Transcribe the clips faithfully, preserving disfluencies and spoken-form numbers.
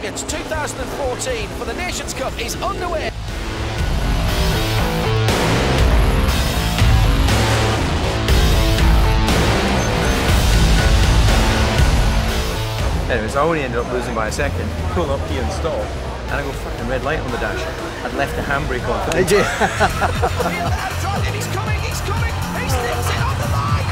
Champions two thousand fourteen for the Nations Cup is underway. Anyways, I only ended up losing by a second. Pull up here and stop, and I go fucking red light on the dash. I'd left the handbrake on. Did you? He's coming, he's coming, he slips it on the line!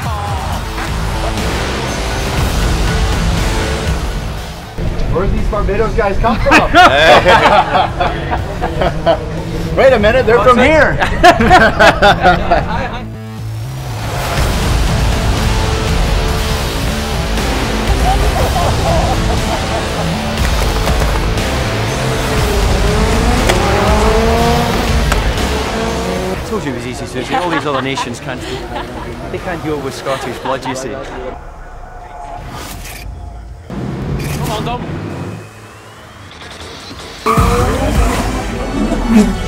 Oh. Where do these Barbados guys come from? Wait a minute, they're from here! I told you it was easy, Susie. All these other nations can't. They can't deal with Scottish blood, you see. Come on, Dom.